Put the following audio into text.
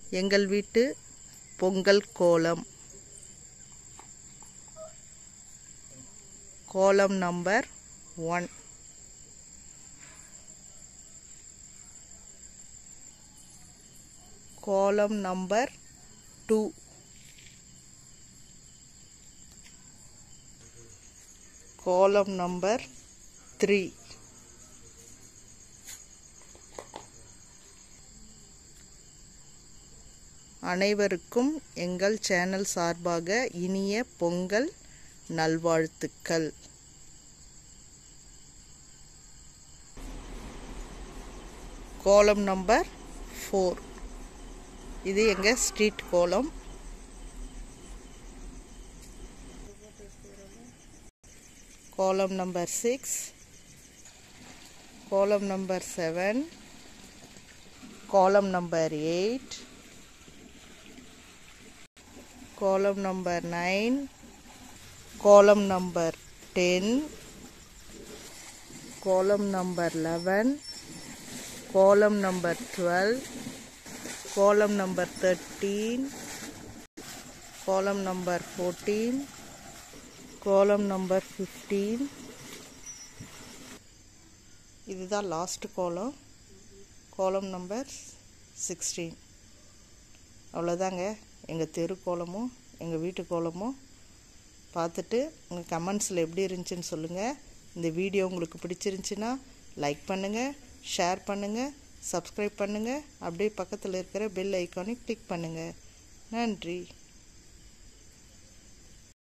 எங்கள் வீட்டு பொங்கல் கோலம். கோலம் நம்பர் 1. கோலம் நம்பர் 2. கோலம் நம்பர் 3. அனைவருக்கும் எங்கள் சேனல் சார்பாக இனிய பொங்கல் நல்வாழ்த்துக்கள். கோலம் நம்பர் 4. இது எங்க ஸ்ட்ரீட் கோலம். கோலம் நம்பர் 6. கோலம் நம்பர் 7. கோலம் நம்பர் 8. கோலம் நம்பர் 9. கோலம் நம்பர் 10. கோலம் நம்பர் 11. கோலம் நம்பர் 12. கோலம் நம்பர் 13. கோலம் நம்பர் 14. கோலம் நம்பர் 15. இதுதான் லாஸ்ட் கோலம். கோலம் நம்பர் 16. அவ்வளோதாங்க. எங்கள் தெரு கோலமும் எங்கள் வீட்டு கோலமும் பார்த்துட்டு உங்கள் கமெண்ட்ஸில் எப்படி இருந்துச்சுன்னு சொல்லுங்கள். இந்த வீடியோ உங்களுக்கு பிடிச்சிருந்துச்சின்னா லைக் பண்ணுங்கள், ஷேர் பண்ணுங்கள், சப்ஸ்கிரைப் பண்ணுங்கள். அப்படியே பக்கத்தில் இருக்கிற பெல் ஐக்கானை கிளிக் பண்ணுங்கள். நன்றி.